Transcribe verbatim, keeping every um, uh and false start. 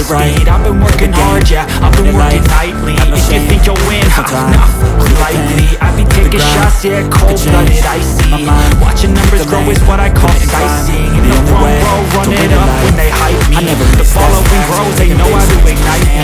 speed. I've been working hard, yeah, I've been working nightly. If you think you'll win, ha, nah, unlikely. I be taking shots, yeah, cold-blooded, icy. Watching numbers grow is what I call sightseeing. In the front row, run it up when they hype me. The following grows, they know how to ignite me.